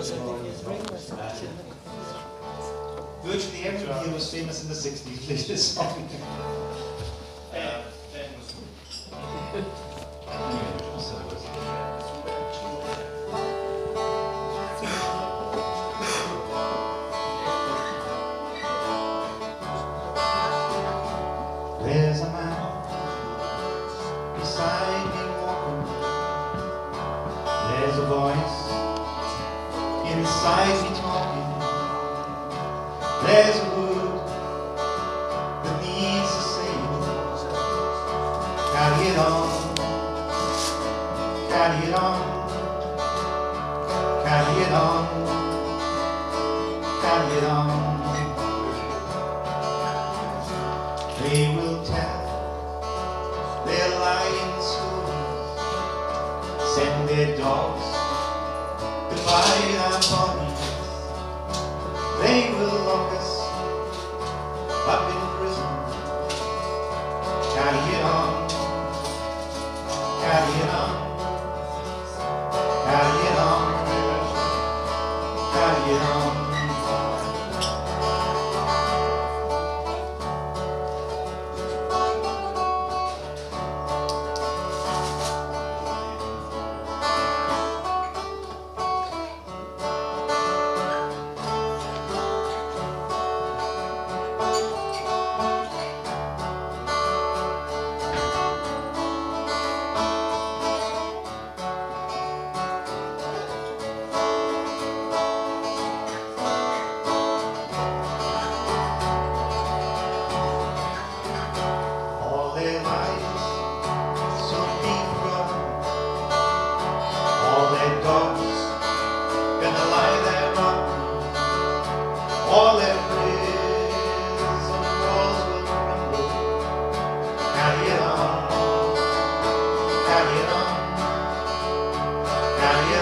Virtually everyone here was famous in the 60s, played this song. There's a man beside me walking. There's a voice inside me talking. There's a word that needs a saying. Carry it on, carry it on, carry it on, carry it on. They will tell their lying stories, send their dogs to bite our bodies. They will lock us up in prison. Carry it on, carry it on, carry it on, carry it on. Their lives soon be forgotten. All their dogs gonna lie there rotten. All their prison walls will crumble. Carry it on, carry it on, carry it on.